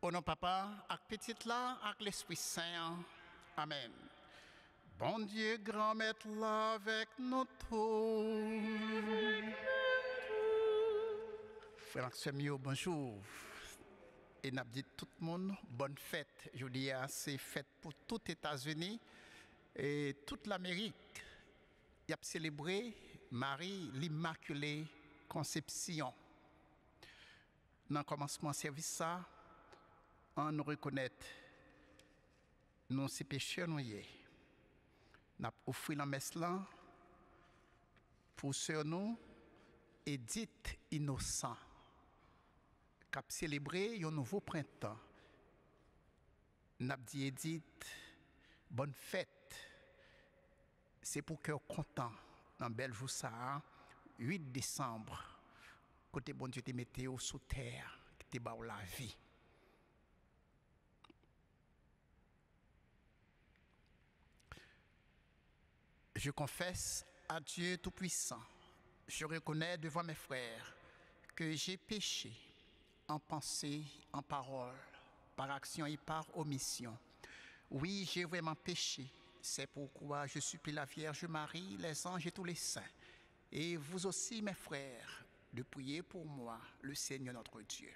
Au nom papa, avec petite là, avec l'Esprit Saint. Amen. Bon Dieu, grand maître là avec nous tous. Frère Maxime, bonjour. Et nous dit tout le monde, bonne fête. Je dis, c'est fête pour tout les États-Unis et toute l'Amérique. Il a célébré Marie l'Immaculée Conception. Dans le commencement de service, ça, on nous reconnaît nos péchés, nous y est. Nous avons offert la messe là pour ceux nous et dites innocents qui ont célébré un nouveau printemps. Nous avons dit Edith, bonne fête. C'est pour que vous content dans bel jour ça, 8 décembre, côté bon Dieu te mettez sous terre, qui te bat la vie. Je confesse à Dieu Tout-Puissant, je reconnais devant mes frères que j'ai péché en pensée, en parole, par action et par omission. Oui, j'ai vraiment péché. C'est pourquoi je supplie la Vierge Marie, les anges et tous les saints, et vous aussi, mes frères, de prier pour moi, le Seigneur notre Dieu.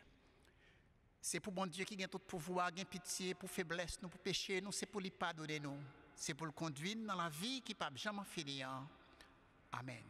C'est pour mon Dieu qui a tout pouvoir, qui a pitié pour faiblesse, nous, pour péché, nous, c'est pour lui pardonner nous. C'est pour le conduire dans la vie qui ne peut jamais finir. Amen.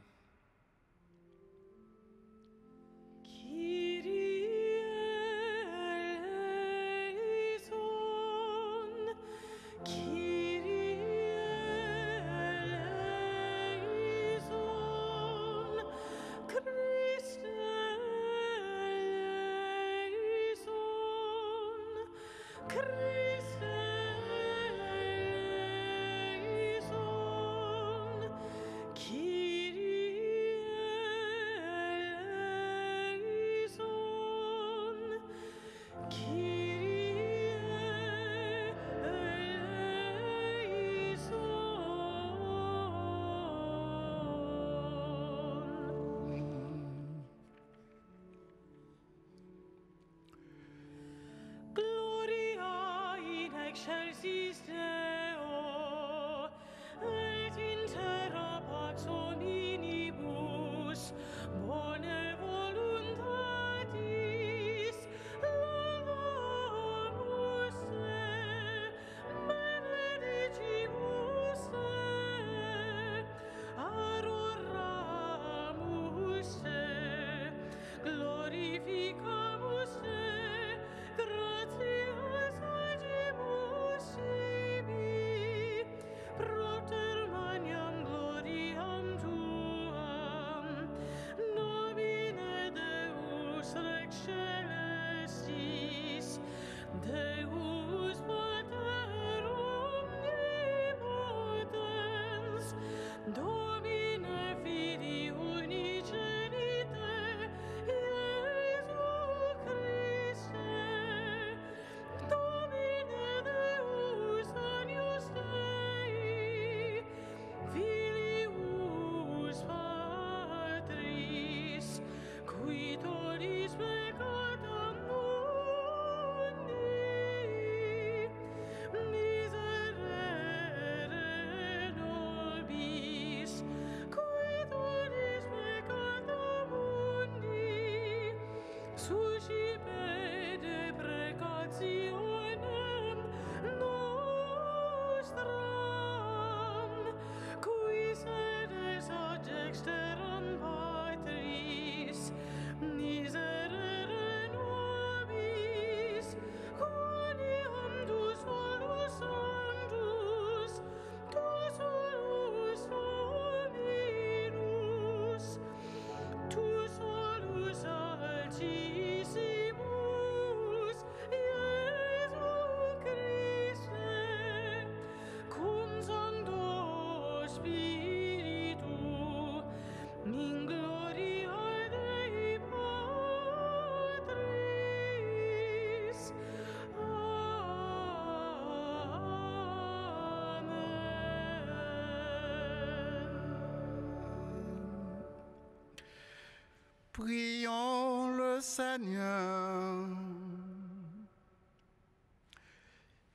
Prions le Seigneur.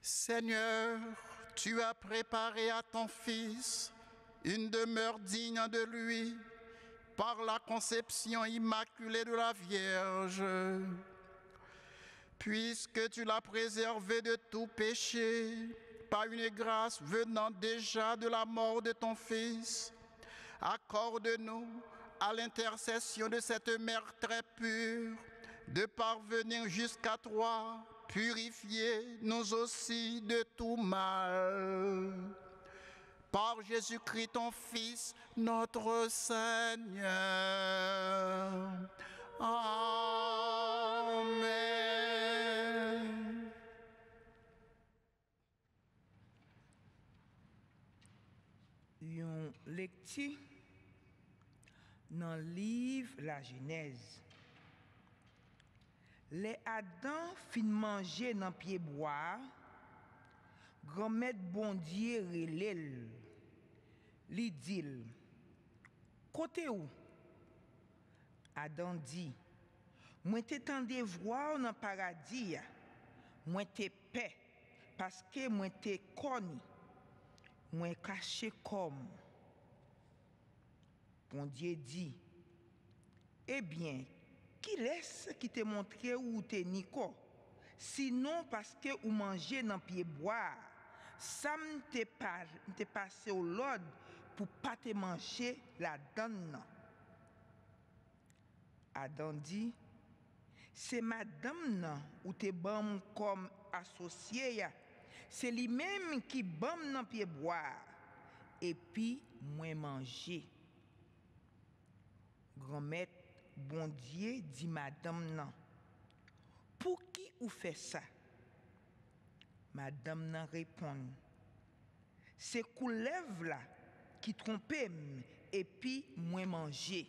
Seigneur, tu as préparé à ton Fils une demeure digne de lui par la conception immaculée de la Vierge. Puisque tu l'as préservé de tout péché par une grâce venant déjà de la mort de ton Fils, accorde-nous, à l'intercession de cette mère très pure, de parvenir jusqu'à toi, purifier nous aussi de tout mal. Par Jésus-Christ, ton Fils, notre Seigneur. Amen. Une lecture dans le livre La Genèse. Les Adam fin manger dans pied bois, grand-mère bon Dieu relèl. Li dit, côté où? Adam dit, moi t'étendais voir dans paradis, moi t'es paix, parce que moi t'es connu, moi caché comme. Bon Dieu dit, eh bien, qui laisse qui te montre où t'es Nico? Sinon parce que ou manger dans pied bois, ça m'te passé au l'ordre pour pas te manger la donne. Adam dit, c'est madame nan ou te bam comme associé, c'est lui-même qui bam nan pied bois et puis moi manger. Grand-mère bon Dieu dit madame nan, pour qui ou fait ça? Madame nan répond, c'est couleuvre là qui trompait et puis moi manger.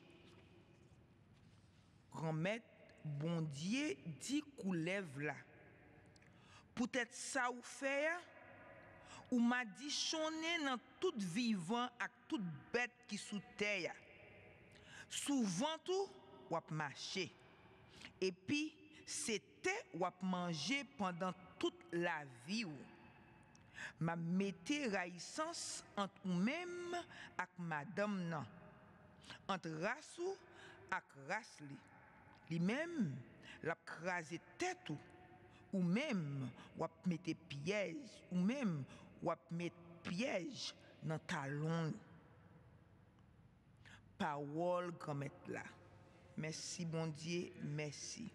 Grand-mère bon Dieu dit couleuvre là. Peut-être ça ou fait ou m'a dit chonner dans tout vivant et toute bête qui sous terre. Souvent tout ou marcher. Et puis c'était ou manger pendant toute la vie ou. M'a mette raïssance entre ou même ak madame nan. Entre race ou ak race li. Li même la crase tête ou même ou mette piège ou même ou mette piège dans talon. Parole grand-mère là. Merci bon Dieu, merci.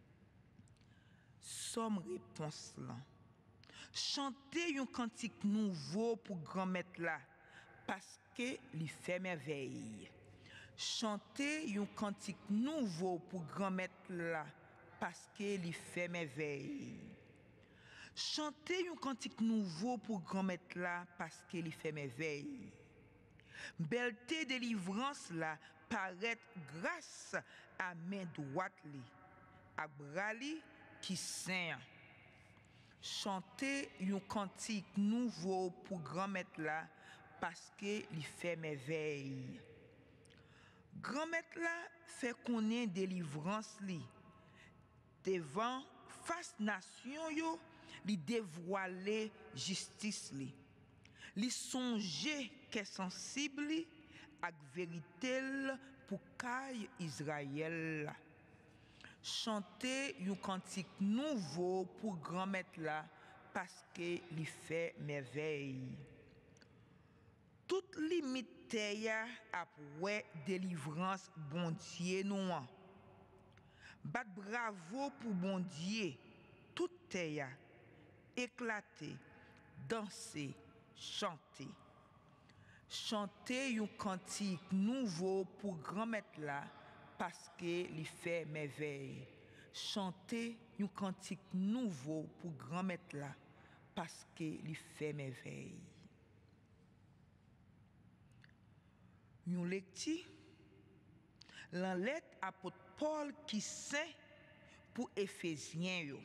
Somme réponse là. Chantez un cantique nouveau pour grand-mère là parce que li fait merveille. Chantez un cantique nouveau pour grand-mère là parce que li fait merveille. Chantez un cantique nouveau pour grand-mère là parce que li fait merveille. Belleté délivrance là paraît grâce à main droite li, à bras li qui saint. Chantez un cantique nouveau pour grand-mère là parce que li fait merveille. Grand-mère là fait connaître délivrance li devant face nation yo, li dévoiler justice li. Li songe qu'est sensible ak vérité pour caille Israël. Chantez un cantique nouveau pour grand-mère là parce que li fait merveille. Toute limite terre après délivrance bon Dieu nous. Bat bravo pour bon Dieu. Toute terre éclater, danser, chanter. Chantez un cantique nouveau pour grand-mère là parce que li fait merveille. Chantez un cantique nouveau pour grand-mère là parce que li fait merveille. Une lecture la lettre apôtre Paul qui saint pour Éphésiens yo.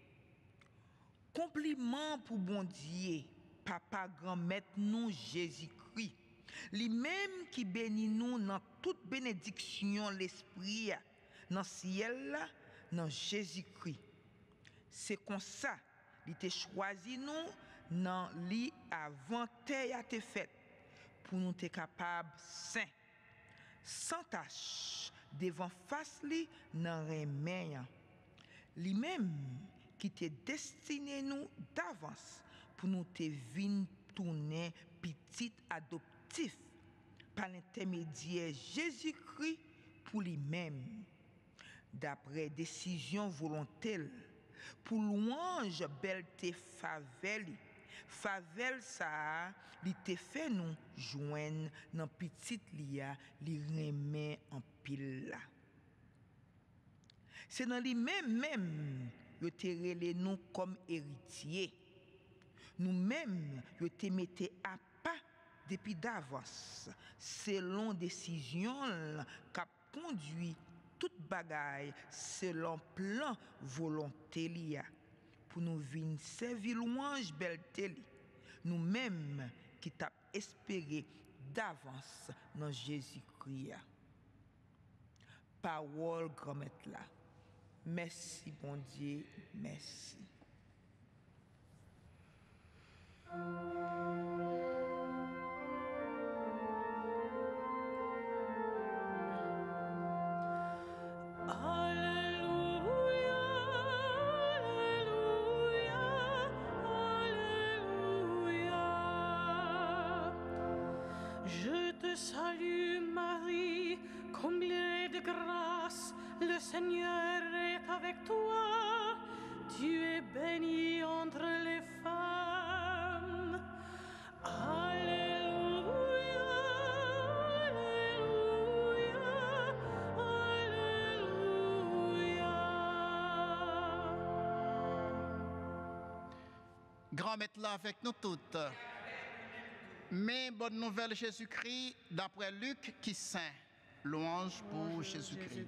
Compliment pour bon Dieu, papa grand-mère nous Jésus-Christ. Lui-même qui bénit nous dans toute bénédiction l'esprit dans ciel là, dans Jésus-Christ. C'est comme ça il te choisi nous dans li avant terre a te fait pour nous te capable saint sans tache devant face li nan remen li même qui te destiné nous d'avance pour nous te vinn tourner petit adoptif par l'intermédiaire Jésus-Christ pour lui-même d'après décision volontaire pour louange belle te favel ça li te fait nous joindre dans petite lia li remet en pile là c'est dans lui même yo te relé nous comme héritier nous même yo te mette à pas depuis d'avance selon décision qu'a conduit toute bagaille selon plan volonté lia pour nous vinn servir louange belté li nous même qui t'a espéré d'avance dans Jésus-Christ parole grand maître là merci bon Dieu merci. Salut Marie, comblée de grâce, le Seigneur est avec toi. Tu es bénie entre les femmes. Alléluia, Alléluia, Alléluia. Grand maître là avec nous toutes. Mais bonne nouvelle Jésus-Christ d'après Luc qui saint. Louange pour Jésus-Christ.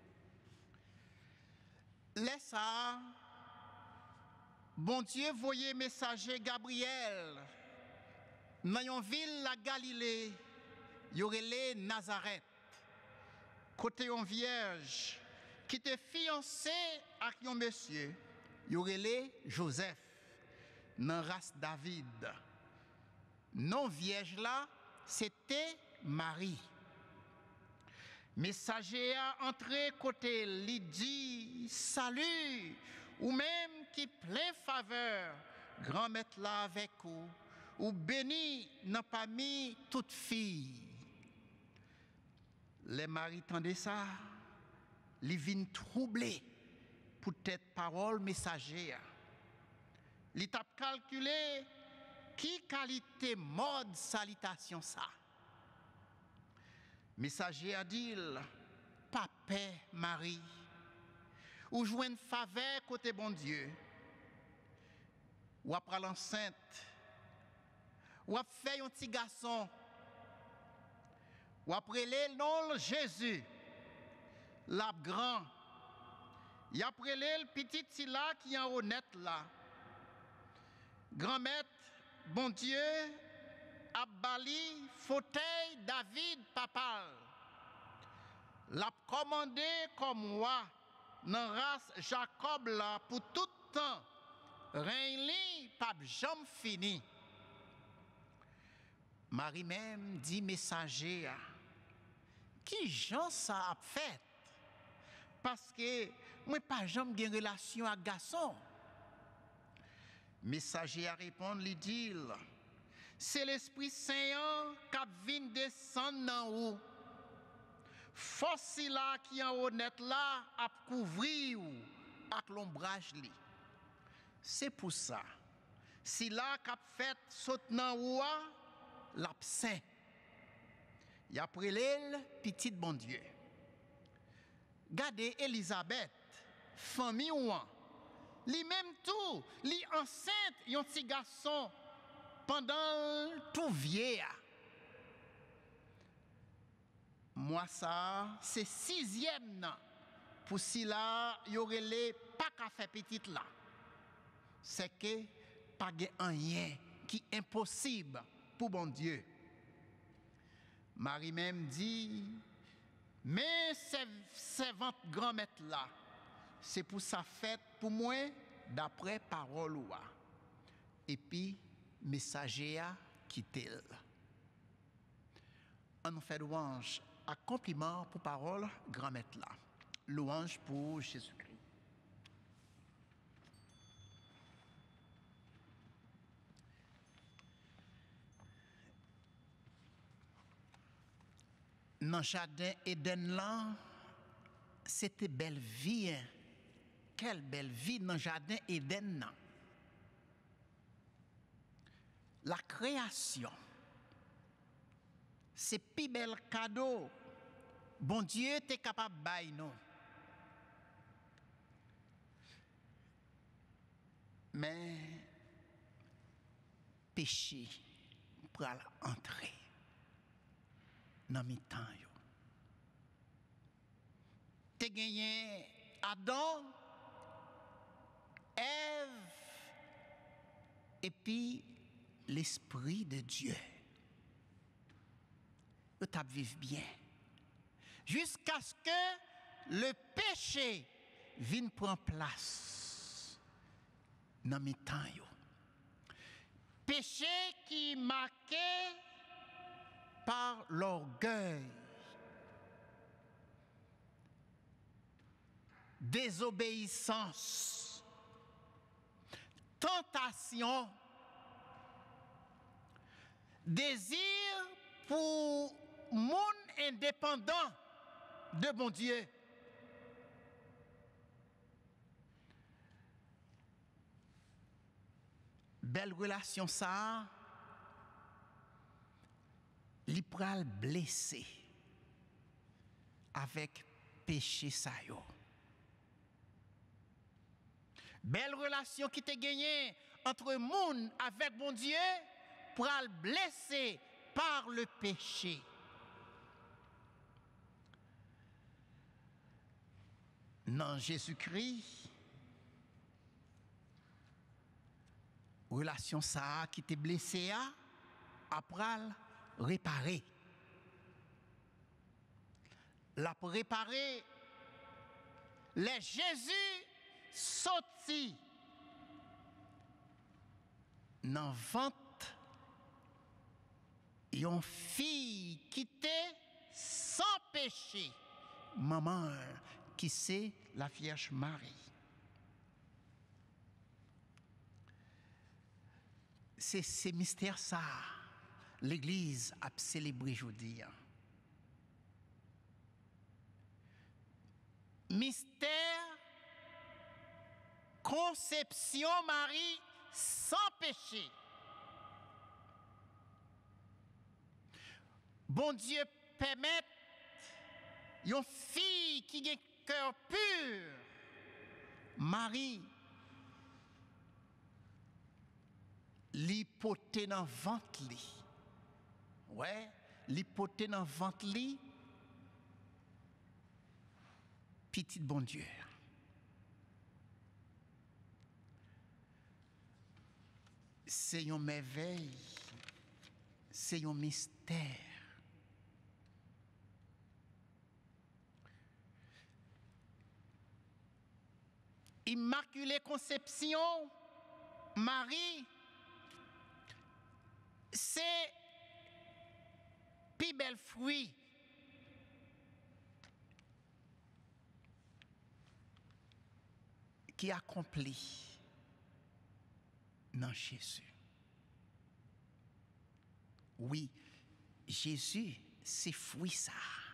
Laisse ça. Bon Dieu voyez messager Gabriel dans une ville la Galilée, y aurait les Nazareth. Côté une vierge qui était fiancée avec un monsieur, y aurait les Joseph dans race David. Non vierge là, c'était Marie. Messager a entré côté Lydie, salut, ou même qui plein faveur, grand maître là avec vous, ou béni n'a pas mis toute fille. Les maris tendaient ça, les vignes troublés pour cette parole messagère. Ils t'a calculé qui qualité mode salutation ça. Messager a dit, Papa Marie, ou jouer une faveur côté bon Dieu, ou après l'enceinte, ou après faire un petit garçon, ou après le nom Jésus, la grand, y après le petit là qui est en honnête là, grand maître, bon Dieu, Abali, fauteuil, David, papa. L'a commandé comme moi, dans race Jacob là, pour tout temps. Règne pas jamais fini. Marie même dit messager, qui Jean ça a fait? Parce que moi pas jamais de relation avec garçon. Messager a répondu, lui dit, c'est l'Esprit Saint qui vient descendre en haut. Force là qui en honnête là à couvrir avec l'ombrage li. C'est pour ça. Si là qui fait saute en haut, l'absent. Y a pris l'elle petite bon Dieu. Gardez Elisabeth, famille ouan. Li même tout, li enceinte yon petit garçon pendant tout vieux. Moi ça, c'est 6e nan. Pour si là, y aurait les pas qu'à faire petite là. C'est que pas rien qui est impossible pour bon Dieu. Marie même dit, mais c'est votre grand maître là. C'est pour sa fête pour moi d'après parole ou et puis messager a quitté. On nous fait louange, accomplissement pour parole, grand maître là. Louange pour Jésus-Christ. Dans le jardin Éden là, c'était belle vie. Hein? Quelle belle vie dans le jardin Éden là. La création, c'est plus bel cadeau. Bon Dieu, t'es capable de bailler, non? Mais péché pour entrer dans mes temps. T'es gagné Adam, Ève, et puis l'Esprit de Dieu. Vous vivre bien. Jusqu'à ce que le péché vienne prendre place dans mes temps. Péché qui est marqué par l'orgueil, désobéissance, tentation, désir pour monde indépendant de bon Dieu. Belle relation ça, li pral blessé avec péché ça yo. Belle relation qui te gagné entre monde avec bon Dieu pral blessé par le péché. Non, Jésus-Christ, relation ça qui t'est blessé après réparer. La réparer, les Jésus sorti dans ventre une fille qui était sans péché, maman qui c'est la Vierge Marie. C'est ces mystères ça, l'Église a célébré aujourd'hui. Mystère conception Marie sans péché. Bon Dieu permet une fille qui a un cœur pur, Marie, l'hypothèse dans le ventre. Ouais, l'hypothèse dans le ventre, petit bon Dieu. C'est une merveille, c'est un mystère. Immaculée Conception, Marie, c'est plus bel fruit. Qui accomplit dans Jésus. Oui, Jésus, c'est fruit ça.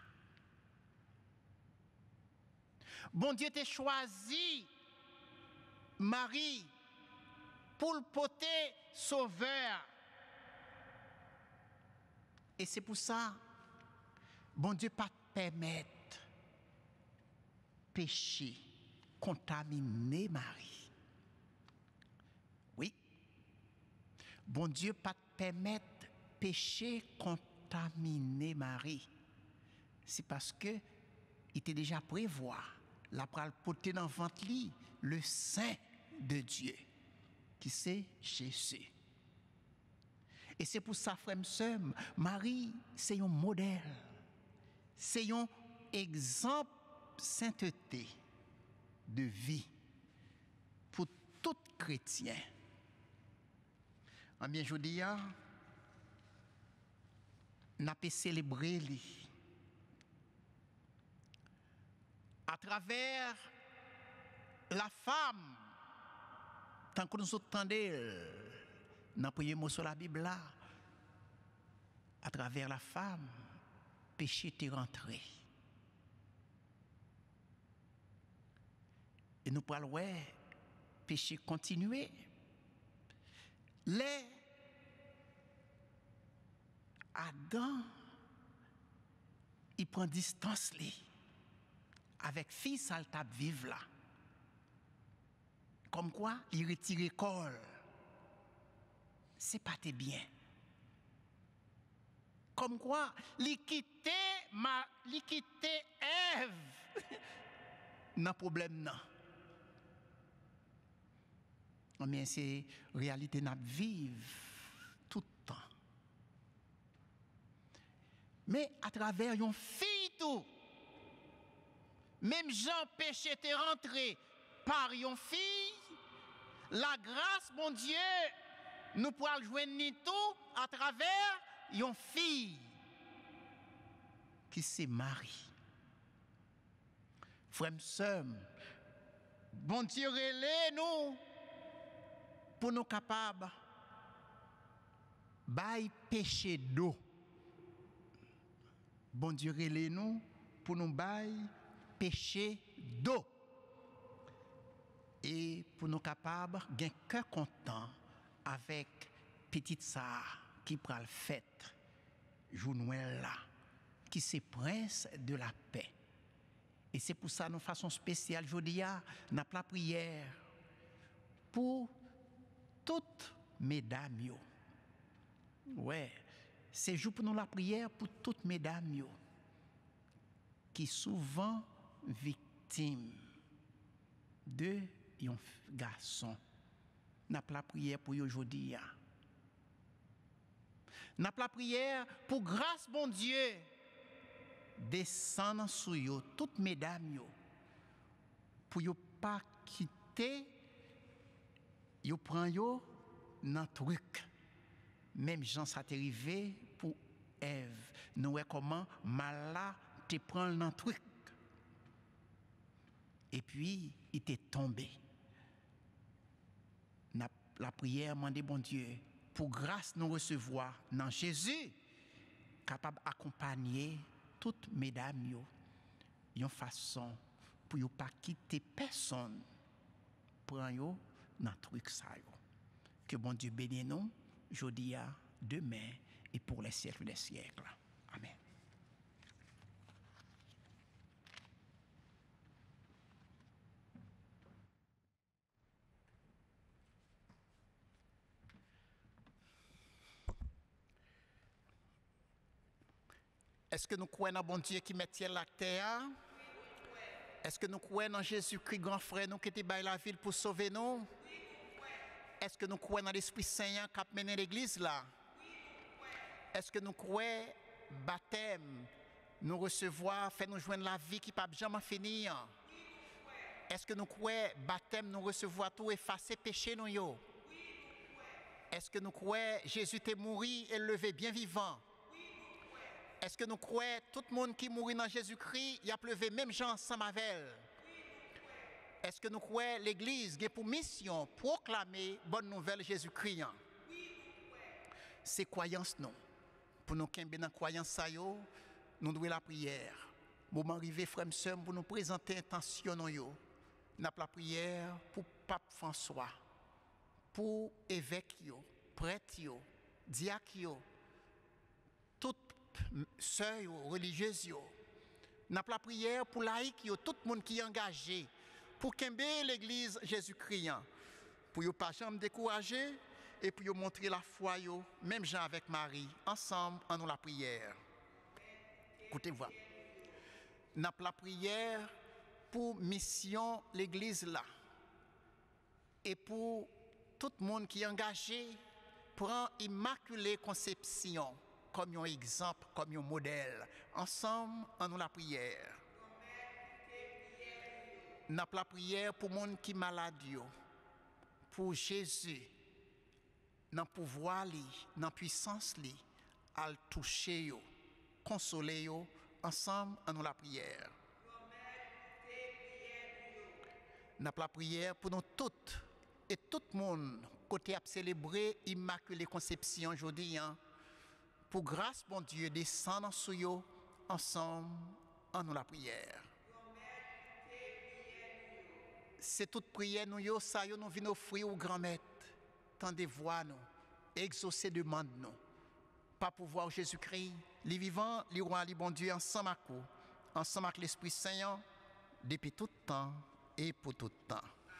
Bon Dieu t'a choisi Marie pour le porter sauveur. Et c'est pour ça, bon Dieu pas permettre péché contaminer Marie. Oui. Bon Dieu pas permettre péché contaminer Marie. C'est parce que il était déjà prévoir la pral porter dans le ventre le Saint de Dieu qui c'est Jésus. Et c'est pour ça, frère, sœur, Marie, c'est un modèle, c'est un exemple de sainteté de vie pour tout chrétien. Eh bien, je dis, n'a pas célébré à travers la femme, tant que nous entendons dans le premier mot sur la Bible là, à travers la femme, péché est rentré. Et nous parlons, ouais, péché continuer. Les Adam, il prend distance avec fille ça t'a vivre là. Comme quoi, il retire col. C'est pas tes bien. Comme quoi, il quitte Ève. Non problème non. Mais c'est réalité n'a vivre tout le temps. Mais à travers une fille tout, même Jean péché t'est rentré par une fille, la grâce, mon Dieu, nous pourrons joindre tout à travers une fille qui s'est mariée. Frère, sœur, bon Dieu, relais-nous pour nous capables de péché d'eau. Bon Dieu, relais-nous pour nous péché d'eau. Et pour nous capables d'un cœur content avec petite Sarah qui prend le fête jour Noël là, qui c'est prince de la paix. Et c'est pour ça, de façon spéciale, je dis, nous avons la prière pour toutes mesdames. Ouais, c'est jour pour nous la prière pour toutes mesdames qui sont souvent victimes de un garçon. Nous avons la prière pour aujourd'hui. Nous avons la prière pour grâce, bon Dieu, descendre sur eux, toutes mesdames, pour ne pas quitter, yo prend yo dans truc. Même Jean ça t'est arrivé pour Ève. Nous voyons comment Mala te prend dans truc. Et puis il t'est tombé. La prière demande bon Dieu pour grâce nous recevoir dans Jésus capable d'accompagner toutes mesdames yo une façon pour yo pas quitter personne prend yo dans truc ça yo. Que bon Dieu bénisse nous aujourd'hui, demain et pour les siècles des siècles. Amen. Est-ce que nous croyons dans bon Dieu qui met la terre? Est-ce que nous croyons dans Jésus-Christ, grand frère, nous qui était dans la ville pour sauver nous? Est-ce que nous croyons dans l'Esprit Saint qui a mené l'église là? Est-ce que nous croyons baptême, nous recevoir, faire nous joindre la vie qui ne peut jamais finir? Est-ce que nous croyons baptême, nous recevoir tout, effacer péché nous yo? Est-ce que nous croyons Jésus est mort et levé bien vivant? Est-ce que nous croyons tout le monde qui mourit dans Jésus-Christ, il a levé même Jean ensemble avec elle? Est-ce que nous croyons l'Église qui a pour mission proclamer bonne nouvelle Jésus-Christ? C'est croyance non. Pour nous qui sommes dans la croyance, nous devons la prière. Moment arrivé, frères et sœurs, pour nous présenter l'intention, nous avons la prière pour Pape François, pour évêque, prêtre, diacre, toutes sœurs religieuses. Nous avons la prière pour laïcs, tout le monde qui est engagé, pour qu'aimer l'Église Jésus-Christ, pour ne pas jamais décourager et pour montrer la foi, même Jean avec Marie, ensemble en nous la prière. Écoutez-moi. Nous avons la prière pour mission l'Église là et pour tout le monde qui est engagé pour Immaculée Conception comme un exemple, comme un modèle. Ensemble en nous la prière. Nous avons la prière pour les gens qui sont malades, pour Jésus, dans pouvoir li, dans puissance li, à toucher yo, consoler yo, ensemble en la prière. Dans la prière pour nous toutes et tout le monde côté à célébrer Immaculée Conception aujourd'hui, pour grâce bon Dieu descendre sur yo ensemble en la prière. C'est toute prière nous yo ça yo nous vinn offrir au grand maître. Tendez voix nous, exaucer demande nous. Pas pouvoir Jésus-Christ, les vivants, les rois, les bon Dieu ensemble avec l'Esprit Saint depuis tout temps et pour tout temps.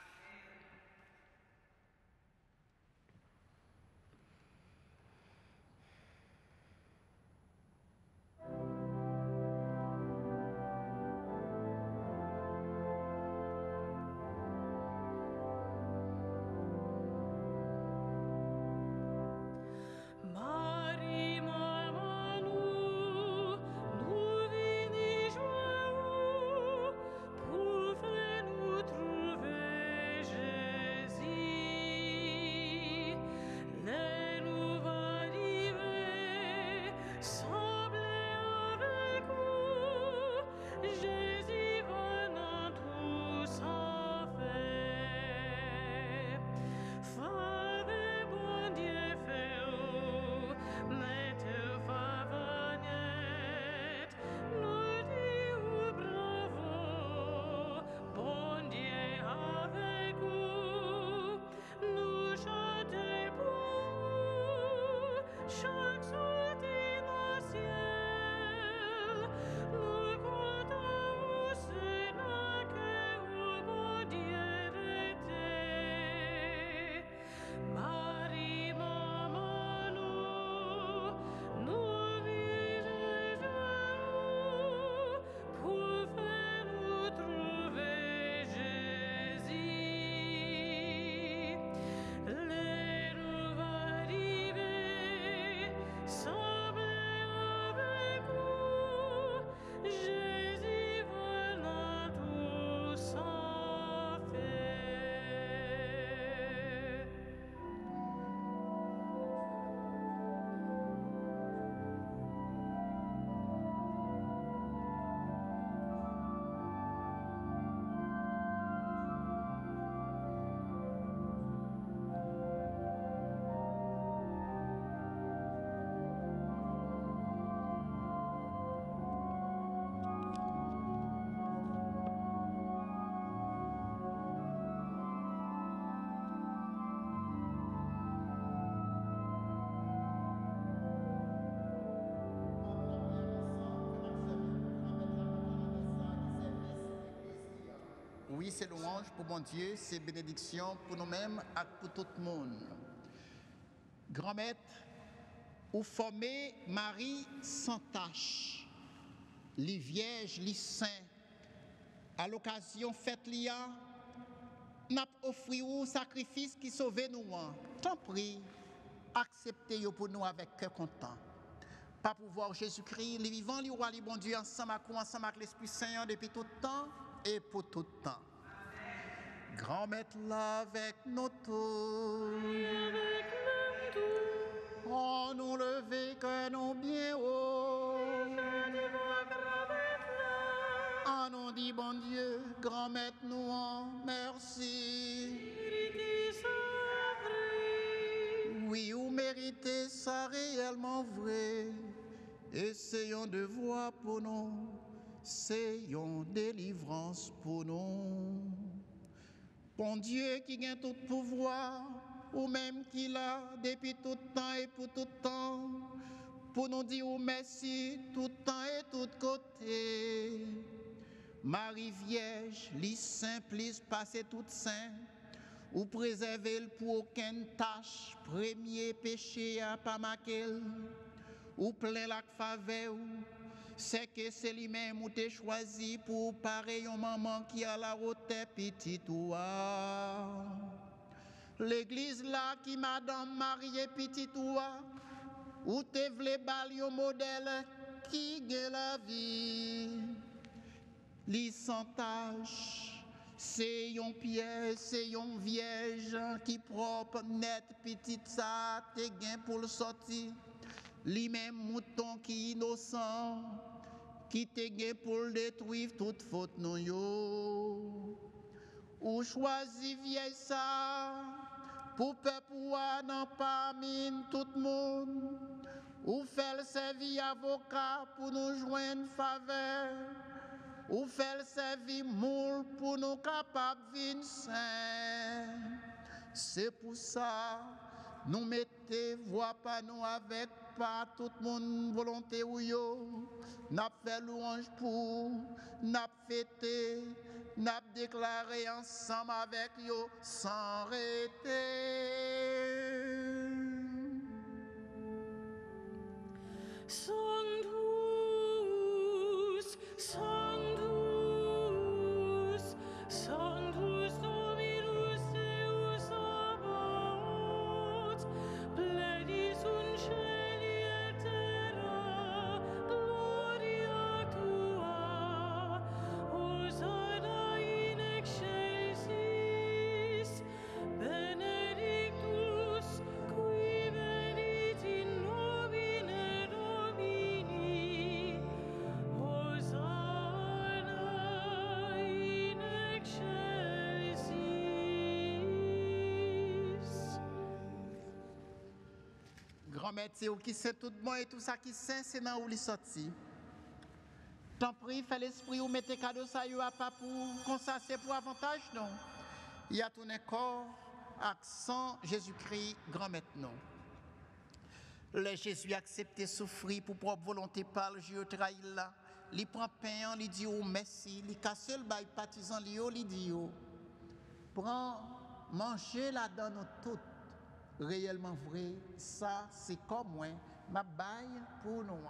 Oui, c'est louange pour mon Dieu, c'est bénédiction pour nous-mêmes et pour tout le monde. Grand maître, ou formez Marie sans tache, les vierges, les saints, à l'occasion fête l'IA, n'a offert un sacrifice qui sauve nous. Tant pis, acceptez-le pour nous avec cœur content. Pas pouvoir Jésus-Christ, les vivants, les rois, les bons dieux, ensemble avec l'Esprit Saint depuis tout temps et pour tout temps. Grand maître là avec nous tous. Oh, nous lever que nous bien haut. Oh, nous dit bon Dieu, grand maître nous en merci. Oui, vous méritez ça réellement vrai. Essayons de voir pour nous, essayons délivrance pour nous. Bon Dieu qui gagne tout pouvoir, ou même qui l'a depuis tout temps et pour tout temps, pour nous dire merci tout temps et tout côté. Marie Vierge, lis simple, lis passé tout saint, ou préserver pour aucune tâche, premier péché à pas maquel, ou plein la faveur, c'est que c'est lui-même ou t'es choisi pour pareil une maman qui a la route petite toi. L'église là qui madame mariée petite toi, ou t'es vle bal yon modèle qui gagne la vie. Li sans tâche, C'est une pièce, c'est une vierge qui propre, net, petite ça, te gain pour le sortir. Li même mouton qui innocent, qui te gain pour le détruire toute faute non yo. Ou choisi vieille ça, pour peuple ou non pas mine tout le monde. Ou fait servir avocat pour nous joindre faveur. Ou fait servir moule pour nous capables de vivre sain. C'est pour ça, nous mettons voix pas nous avec pas tout le monde volonté ou yo. N'a fait louange pour, n'a fêté, n'a déclaré ensemble avec yo sans arrêter. Sanctus, Sanctus, Sanctus Dominus Deus Sabaoth, plenus in caeli et terra, gloria tua, Hosanna in excelsis, benedictus qui venit in nomine Domini, Hosanna in excelsis. Grand-mère, c'est où qui sait tout bon et tout ça qui sait, c'est dans où il sorti. T'en prie, fais l'esprit ou mettez cadeau ça, y a pas pour comme ça, c'est pour avantage, non. Il y a tout un corps, accent Jésus-Christ, grand-mère, non. Le Jésus accepté souffrir pour propre volonté par le Dieu trahi là. Il prend pain, il dit oh merci, il casse le bail partisan, il dit oh. Prends, mangez la dans nous toutes. Réellement vrai, ça c'est comme moi, ma baille pour nous.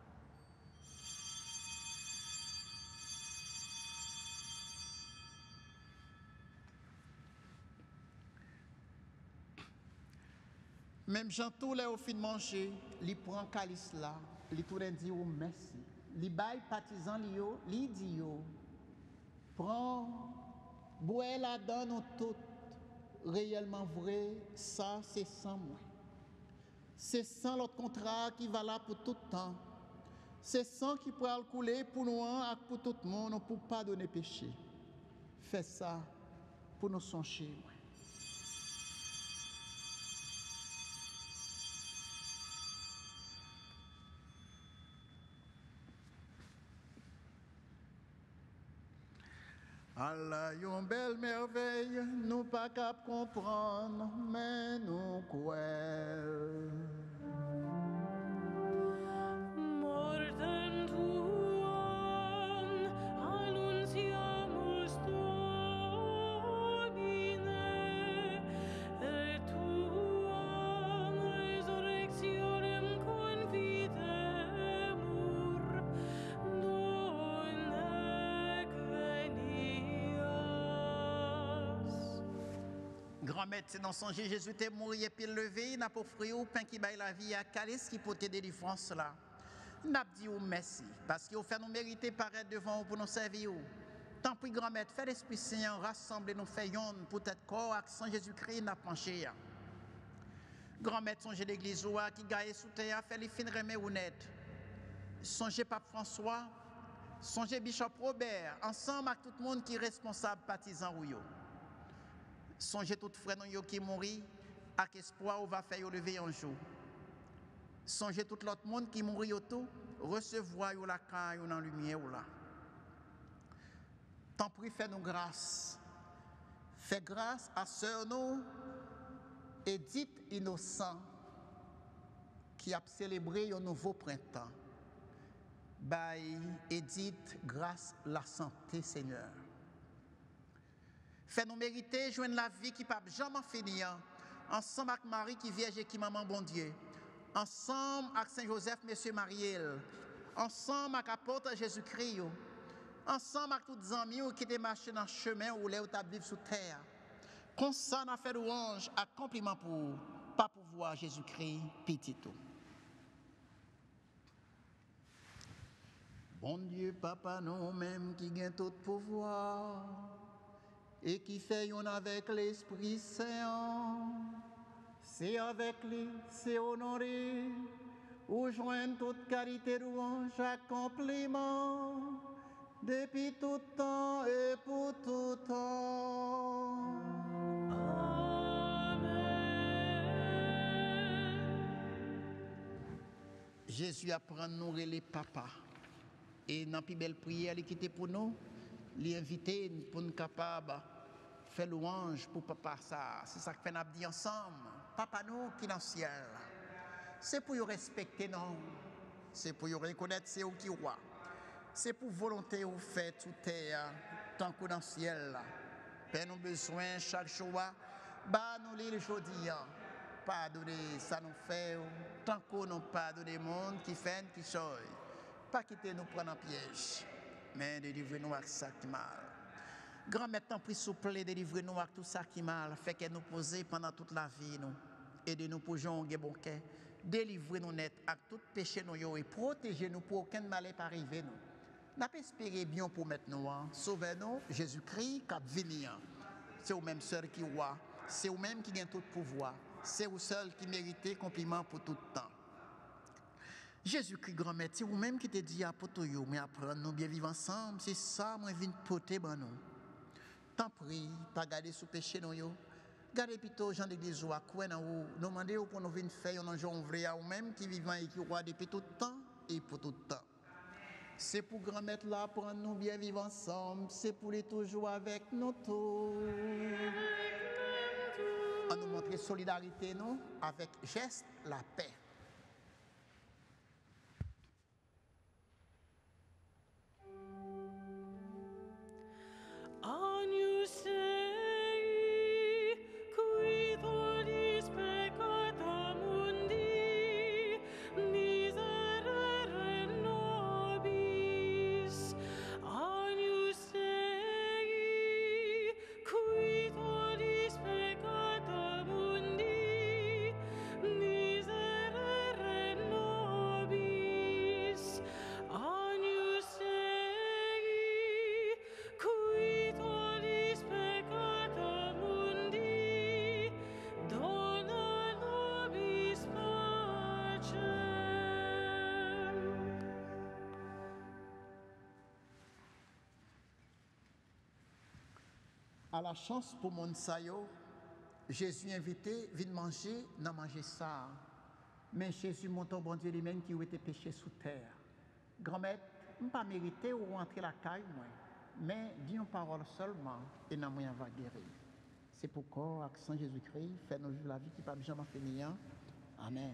Même Jean tout là au fin de manger, il prend calice là, il tout dit oh merci. Il baille partisan il dit oh. Prends, bois la dans nous toutes. Réellement vrai, ça c'est sans moi. C'est sans l'autre contrat qui va là pour tout le temps. C'est sans qui pourra le couler pour nous et pour tout le monde, pour ne pas donner péché. Fais ça pour nous songer. Allah, yon belle merveille, nous pas cap comprendre, mais nous croyons. Mortem tuam annuntiamus Domine, et tuam resurrectionem confitemur, non nec venias. Grand-mère, c'est dans son Jésus t'est mort et puis levé, il n'a pas offert au pain qui baille la vie à calice qui peut te délivrance là. N'a dit ou merci parce qu'il fait nous mériter paraître devant vous pour nous servir. Tant pis grand-mère, fais l'Esprit Saint rassemble nous fait yon pour être corps avec sang Jésus-Christ n'a penché. Grand-mère songez l'église qui gagne sous terre fait les fins remet ou net. Songez Pape François, songez Bishop Robert, ensemble avec tout le monde qui est responsable partisan ou yo. Songez tout frère nous qui mourit avec espoir ou va faire lever un jour. Songez tout l'autre monde qui mourit tout, recevoir yo la caille ou dans lumière ou là. Tant pis fais-nous grâce. Fais grâce à sœur nous Edith Innocent qui a célébré un nouveau printemps. By Edith, grâce la santé Seigneur. Fais-nous mériter joindre la vie qui ne peut jamais finir. Ensemble avec Marie qui vierge et qui maman bon Dieu. Ensemble avec Saint-Joseph, Monsieur Mariel. Ensemble avec l'apôtre Jésus-Christ. Ensemble avec tous les amis qui étaient marchés dans le chemin où les gens vivent sous terre. Comme ça, on a fait louange, accomplissement pour pas pouvoir Jésus-Christ, petit tout. Bon Dieu, Papa, nous-mêmes qui gagnons tout pouvoir. et qui fait un avec l'Esprit Saint. C'est avec lui, c'est honoré, où joignent toute qualité louange, chaque compliment, depuis tout temps et pour tout temps. Jésus apprend à nous les papas. Et dans la plus belle prière, il était pour nous, l'inviter pour nous capables faire louange pour papa ça. C'est ça que nous avons dit ensemble. Papa nous qui est dans le ciel. C'est pour nous respecter nous. C'est pour nous reconnaître c'est où qui est roi. C'est pour volonté ou fait sous terre, tant que dans le ciel. Père nous besoin chaque jour. Bah nous les aujourd'hui. Pardonnez ça nous fait. Tant qu'on nous pardonne le monde qui fait qui chose. Pas quitter nous prendre en piège, mais délivrer-nous avec ça qui mal. Grand-mère, t'en prie, souple, délivrer-nous avec tout ça qui mal, fait qu'elle nous pose pendant toute la vie, nous. Aidez-nous pour jouer bon cœur. Délivrez-nous net avec tout péché nous et protégez-nous pour aucun mal pas arriver nous. N'a pas espéré bien pour maintenant. Sauvez-nous, Jésus-Christ, qui venir. C'est vous même seul qui roi. C'est vous même qui gagne tout pouvoir. C'est vous seul qui méritez compliment pour tout le temps. Jésus-Christ, grand-mère, c'est vous-même qui te dit à Potoyo, mais apprendre nous bien vivre ensemble, c'est ça, moi, je viens poter ben nous. Tant prie, pas garder sous péché nous yo. Gardez plutôt gens d'église ou à quoi nous demandez pour nous venir faire un jour vrai à vous-même qui vivant et qui roi depuis tout le temps et pour tout le temps. C'est pour grand-mère là, pour nous bien vivre ensemble, c'est pour les toujours avec nous tous. On nous montrer solidarité nous avec geste la paix. Agnus Dei, qui tollis peccata mundi, miserere nobis. Agnus Dei, qui tollis peccata mundi, miserere nobis. Agnus Dei, qui tollis peccata mundi, dona nobis pacem. À la chance pour mon sayo, Jésus invité, vient manger, n'a manger ça. Mais Jésus, mon bon Dieu lui-même qui était péché sous terre. Grand-mère, je ne pas mérité ou rentrer la caille, moi. Mais dis une parole seulement et n'a moyen va guérir. C'est pourquoi, avec Saint Jésus-Christ, fait nous vivre la vie qui pas jamais finir. Amen.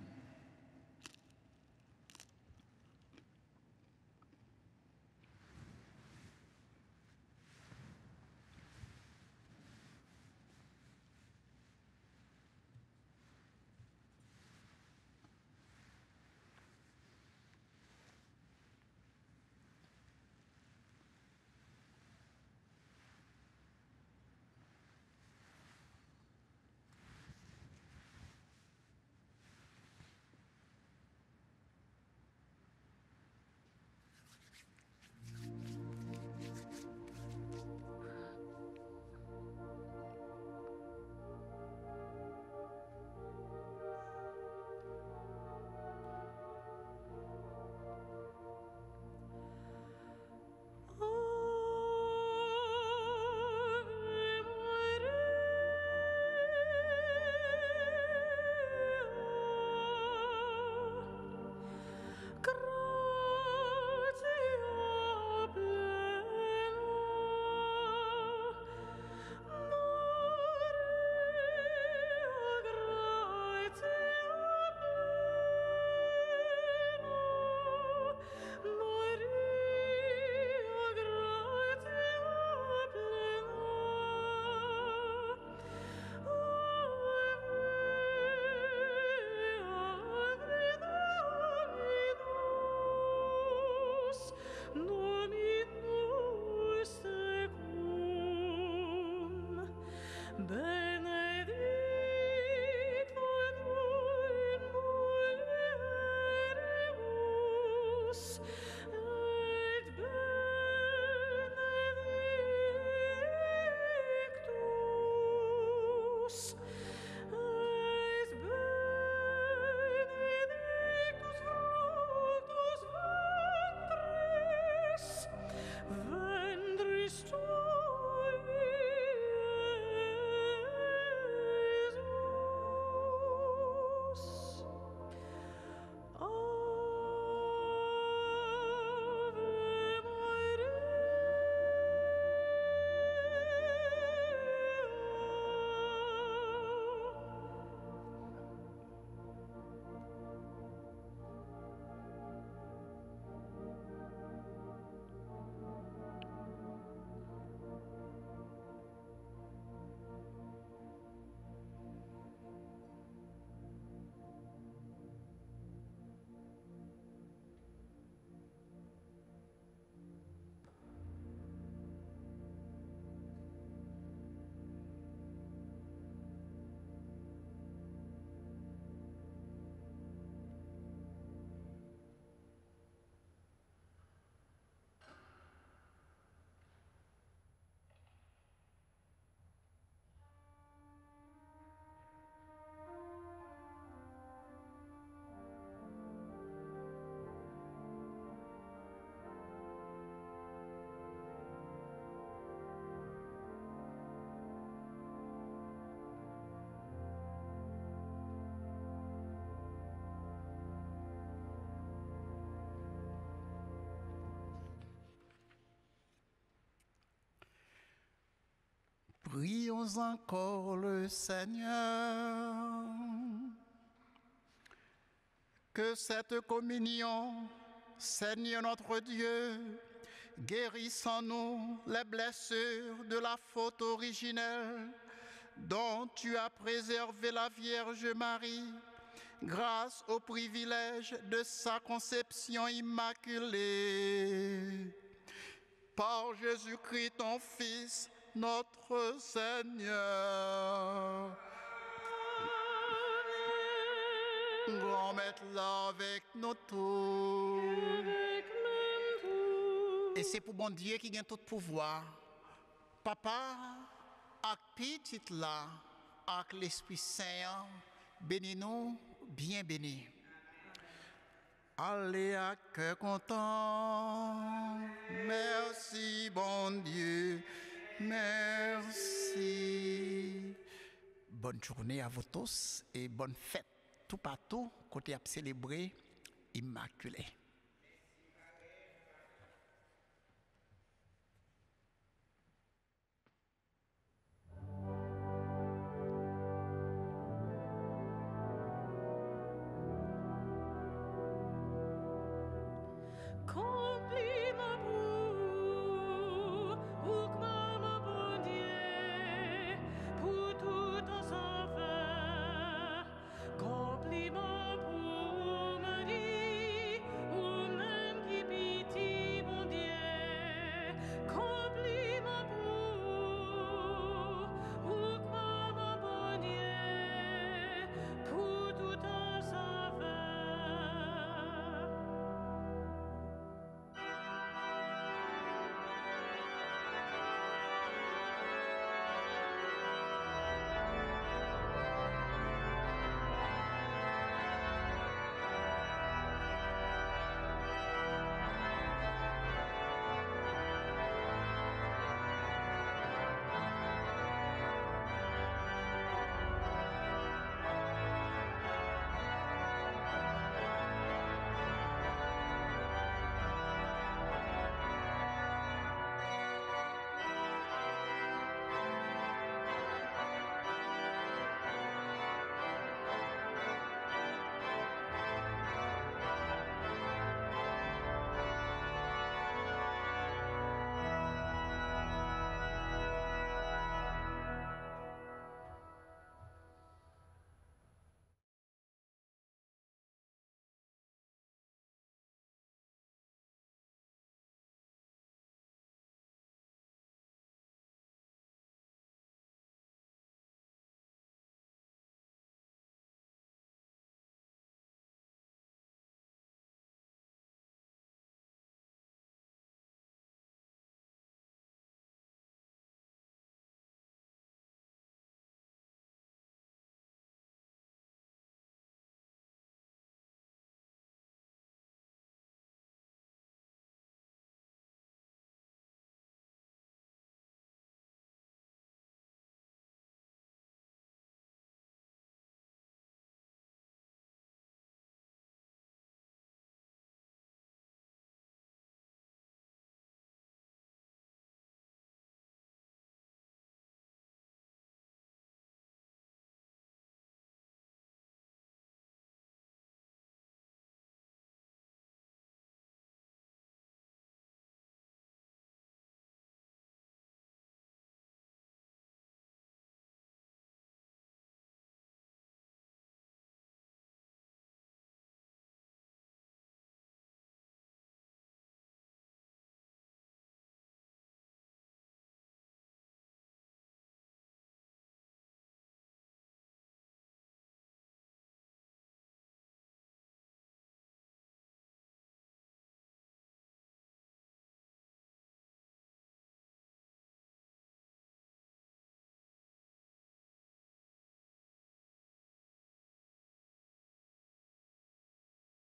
Prions encore le Seigneur. Que cette communion, Seigneur notre Dieu, guérisse en nous les blessures de la faute originelle dont tu as préservé la Vierge Marie grâce au privilège de sa conception immaculée. Par Jésus-Christ, ton Fils, notre Seigneur. Grand Maître là avec nous tous. Et c'est pour bon Dieu qui gagne tout pouvoir. Papa, avec petit là, avec l'Esprit Saint, bénis-nous, bien bénis. Allez à cœur content. Merci bon Dieu. Merci. Bonne journée à vous tous et bonne fête tout partout côté à célébrer Immaculée.